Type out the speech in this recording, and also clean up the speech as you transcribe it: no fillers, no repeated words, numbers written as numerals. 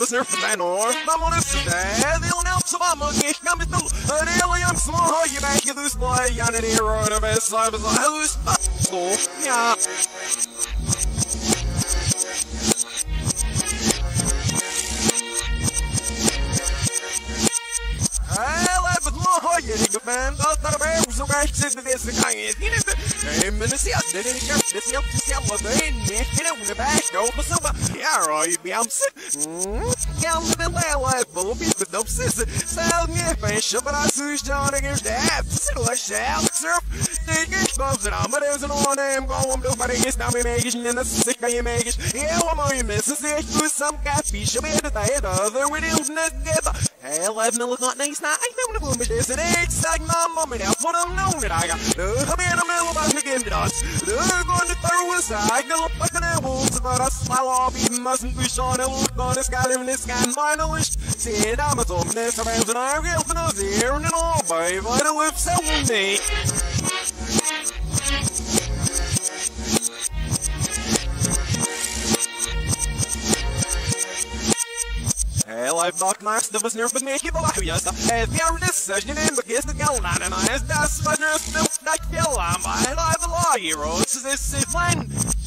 snurf man or I'm on today. They'll now so I'm a gift coming through. An alien small, you back to this boy, on an hero, the best side of the house. Yeah. Man, dat er zo bij zitten is de gang is. Hier is de minister. Dit is je wat een niet in de back. Go for some. Ja, right. Be am sick. Ja, de wel vol met de sister. Stel me face, but I switched on against the app. So I shall surf. Take it both and I'm there's an on name going to but it's now me making in the sick guy making. Yeah, I'm on misses it to some coffee. Should be the head other with him together. Hell, I've no not nice now. I know the boom is an egg. Like my mom and that's what I'm known that I got. Look, I'm in the middle of my game dots. Look on the throw aside, go fucking at wolves, but I smile off, even mustn't be sure to look on the sky, living this guy, my knowledge. See, I'm a tough mess around and I'm real for those here and all, babe. I don't whip so me. Hell, I've knocked my stuff was near but make it alive, yes. As the hour decision in the kiss the gal line and I as that's my nurse, no, not kill, I'm by the law hero. This is when